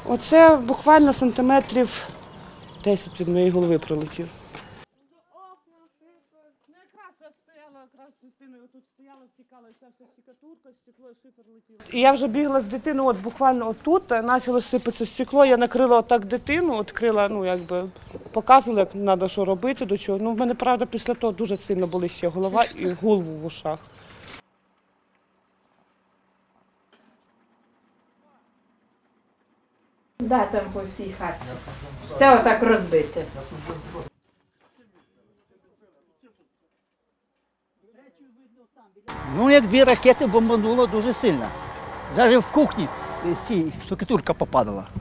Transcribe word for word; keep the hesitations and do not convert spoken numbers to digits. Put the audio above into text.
Оце буквально сантиметрів десять від моєї голови пролетів. І я вже бігла з дитиною, от буквально отут почало сипатися стекло, я накрила отак дитину, відкрила, ну якби показувала, як треба що робити, до чого. Ну в мене, правда, після того дуже сильно були ще голова і голову в ушах. Да, там по всій хаті. Все отак розбите. Ну, як дві ракети бомбануло дуже сильно. Навіть в кухні ці штукатурка попадала.